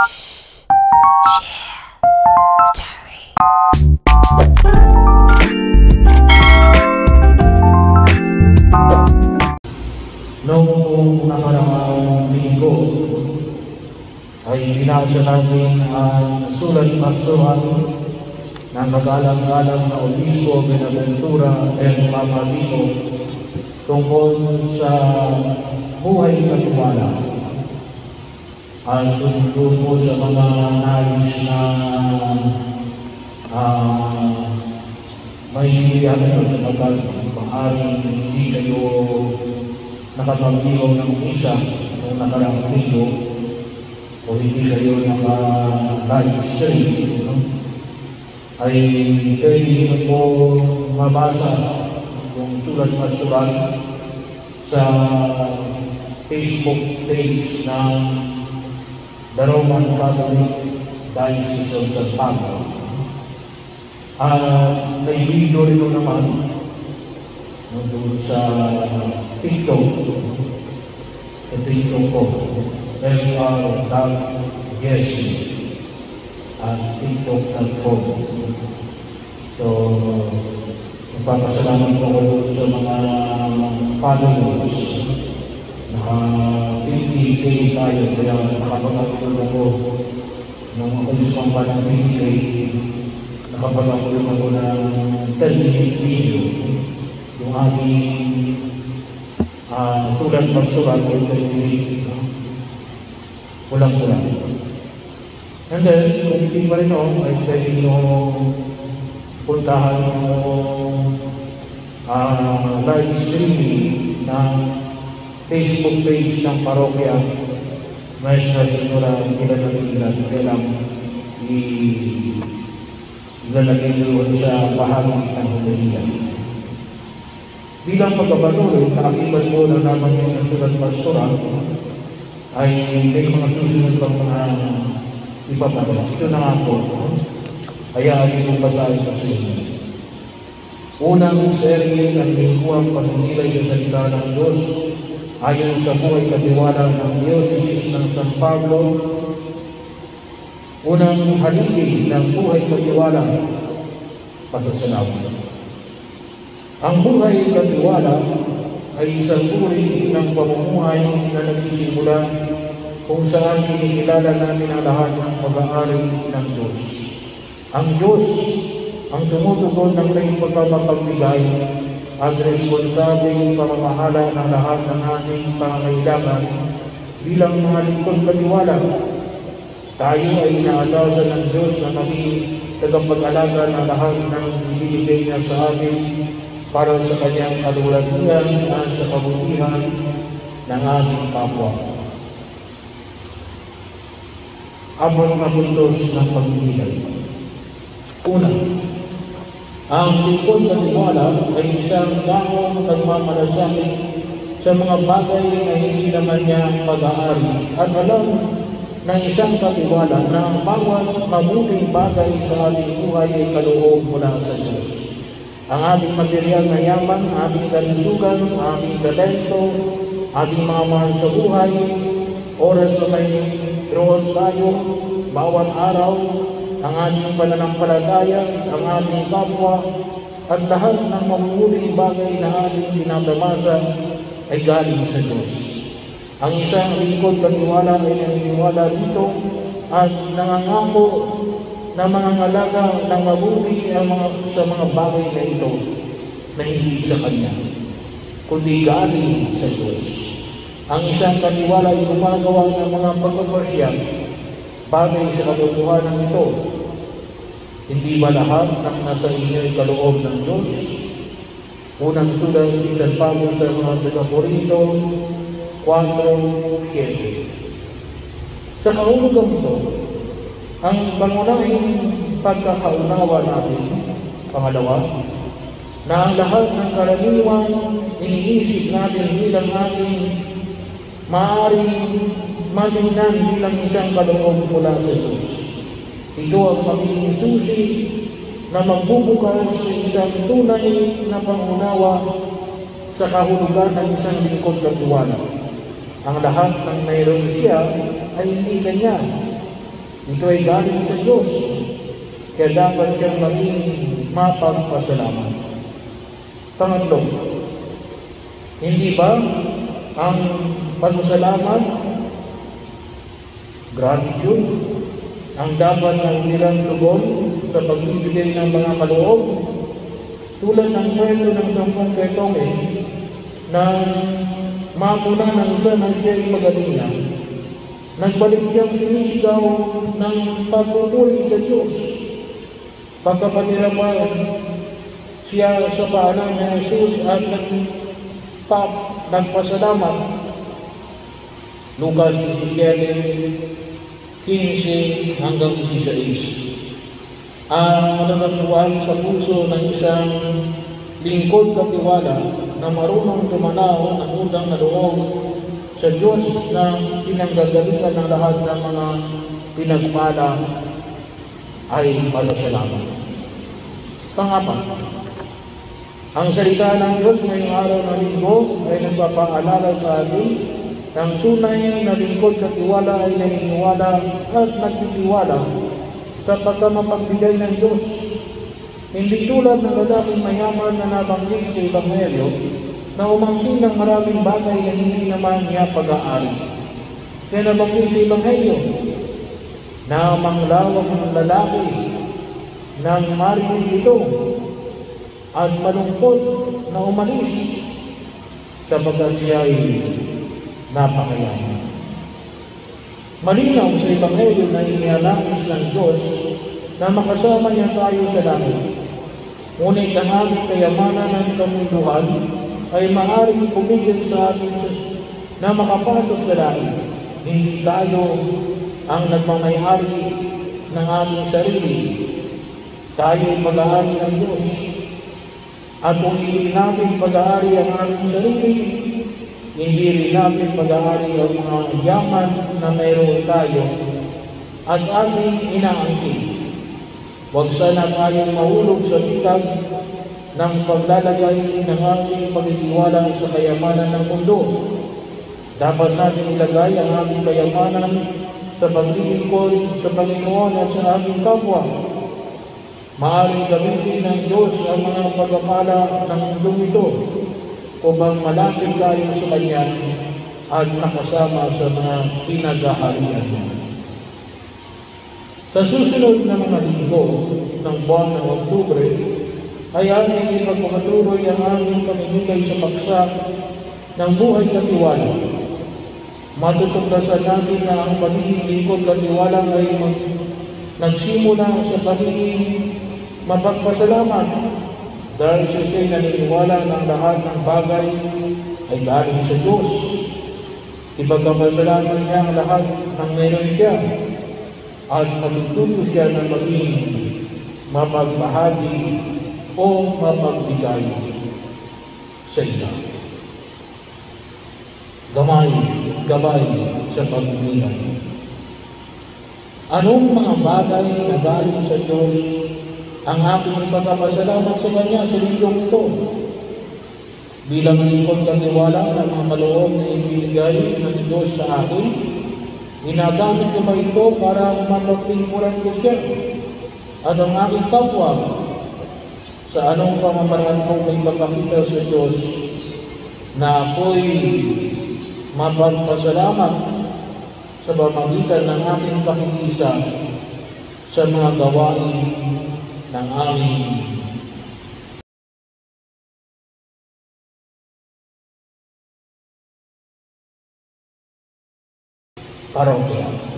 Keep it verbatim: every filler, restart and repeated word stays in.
Noong nakaraang linggo ay binasa natin ang sulat pastoral ng kagalang-galang na Obispo Benaventura and Mama Lino tungkol sa buhay katiwala at tungkol sa mga nais na uh, may hiyatan sa pagkat maaring hindi kayo nakapag-iwaw ng isa noong nakaraang linggo o hindi kayo naka-live stream, no? Ay pwede mo mabasa yung sulat pastoral sa Facebook page ng The Roman Catholic Diocese of San Pablo. At may video rin naman doon sa TikTok, sa TikTok ko, L R Jesse at TikTok dot com. So, magpapasalamat ko sa mga followers. Naka fifty K tayo, kaya nakapag-upload ako ng ako isang parang fifty K, nakapag-upload ako ng ten minute video. Yung aking uh, sulat pastoral ay ten kulang-kulang. And then, kung hindi pa rin ako, ay pwede nyo puntahan yung uh, live streaming ng Facebook page ng parokya Maestra Senora Pinagatilan. Kaya lang ilalagay doon sa bahagi ng homilya. Bilang pagkabatuloy, nakakibat mo na naman yung sulat pastoral ay may mga susunod pang mga ipapagawa. Ito na nga po. Kaya yung basahin kasi. Unang serye ng lingguang paninilay sa salita ng Diyos ayon sa buhay katiwala ng Diocese ng San Pablo. Unang haligi ng buhay katiwala, pasasalamat. Ang buhay katiwala ay isang uri ng pamumuhay na nagsisimula kung saan kinikilala namin ang lahat ng pag-aari ng Diyos. Ang Diyos ang tumutugon ng may pagpapagbigay at responsabling pamamahala ng lahat ng ating pangangailangan bilang mga lingkod katiwala. Tayo ay inaatasan ng Diyos na maging tagapag-alaga ng lahat ng ibibigay niya sa atin para sa kanyang kalulatuhan at sa kabutihan ng ating kapwa. Abot na puntos ng pagbibigay. Una, ang lingkod katiwala ay isang taong nagmamalasakit sa mga bagay na hindi naman niya pag-aari at alam ng isang katiwala na ang bawat mabuting bagay sa ating buhay ay kaloob mula sa Diyos. Ang ating material na yaman, ating kalusugan, ating talento, ating mga mahal sa buhay, oras na may roon tayo, bawat araw, ang ating pananampalataya, ang ating kapwa, at lahat ng mabubuting bagay na ating dinadamasa ay galing sa Diyos. Ang isang lingkod katiwala ay naniniwala dito at nangangako na mangangalaga ng mabuti ang mga, sa mga bagay na ito na hindi sa Kanya, kundi galing sa Diyos. Ang isang katiwala ay gumagawa ng mga pagpapasya bagay sa katotohanan ito. Hindi ba lahat ng nasa inyo ay kaloob ng Diyos? Unang sulat ni San Pablo sa mga taga-Korinto four seven. Sa kahulugan ito, ang pangunahing pagkakaunawa natin, pangalawa, na ang lahat ng karaniwang iniisip natin bilang ating maaaring matingnan bilang isang kaloob mula sa Diyos. Ito ang magiging susi na magbubukas sa isang tunay na pangunawa sa kahulugan ng isang lingkod katiwala. Ang lahat ng mayroon siya ay hindi kanya, Ito ay galing sa Diyos, kaya dapat siyang maging mapagpasalamat. Pangatlo, hindi ba ang pasasalamat, gratitude, ang dapat ng ilang tugon sa pagbibigay ng mga kaloob? Tulad ng kwento ng sampung ketong na mamuna ng isa na siya'y magaling na, nagbalik siyang sinisigaw ng pagpupuri sa Diyos. Pagkapatirapan siya sa paanan ni Jesus at nagpap, nagpasalamat. Lucas seventeen, fifteen hanggang sixteen. Ang mananatuan sa puso ng isang lingkod katiwala na marunong tumanaw ng utang na loob sa Diyos na pinanggagalitan ng lahat ng mga pinagpala ay pasasalamat. Pangapat, ang salita ng Diyos ngayong araw ng linggo ay nagpapaalala sa atin ng tunay na lingkod katiwala ay naniniwala at nagtitiwala sa pagkamapagbigay ng Diyos. Hindi tulad ng lalaking mayaman na nabanggit sa Ebanghelyo na umangkin ng maraming bagay na hindi naman niya pag-aari. Kaya nabanggit sa Ebanghelyo na manglawang ng lalaki ng marinig ito at malungkot na umalis sapagkat siya ay napakayaman. Malinaw sa Ebanghelyo na inialangis ng Diyos na makasama niya tayo sa langit. Ngunit ang aming kayamanan ng kamunduhan ay maaaring pumigil sa atin na makapasok sa langit. Hindi tayo ang nagmamayari ng aming sarili. Tayo ay pag-aari ng Diyos. At kung hindi natin pag-aari ang aming sarili, hindi rin natin pag-aari ang mga yaman na mayroon tayo at ating inaangkin. Huwag sana tayong mahulog sa bitag ng paglalagay ng ating pagtitiwala sa kayamanan ng mundo. Dapat natin ilagay ang ating kayamanan sa paglilingkod sa Panginoon at sa ating kapwa. Maaaring gamitin ng Diyos ang mga pagpapala ng mundong ito upang malapit tayo sa Kanya at nakasama sa mga pinag-aharian niya. Sa susunod na mga linggo ng buwan ng Oktubre, ay aming ipagpapatuloy ang aming pamimigay sa paksa ng buhay katiwala. Matutuklasan natin na ang pagiging lingkod katiwala ay nagsimula sa pagiging mapagpasalamat dahil sa siya'y naniniwala ng lahat ng bagay ay galing sa Diyos. Ipagpapasalamat niya ang lahat ng meron siya at matututo siya na maging mapagbahagi o mapagbigay sa iba. Gamay, gabay sa pagbibigay. Anong mga bagay na galing sa Diyos ang aking pagpapasalamat sa Kanya sa linggong ito? Bilang lingkod katiwala ng mga kaloob na ibinigay ng Diyos sa akin, ginagamit ko ba ito para mapagpinguran ko siya at ang aking kapwa sa anong pamamaraan ko may pagpakita sa Diyos na ako'y mapagpasalamat sa pamamagitan ng aking pakikisa sa mga gawain ng aming parokya.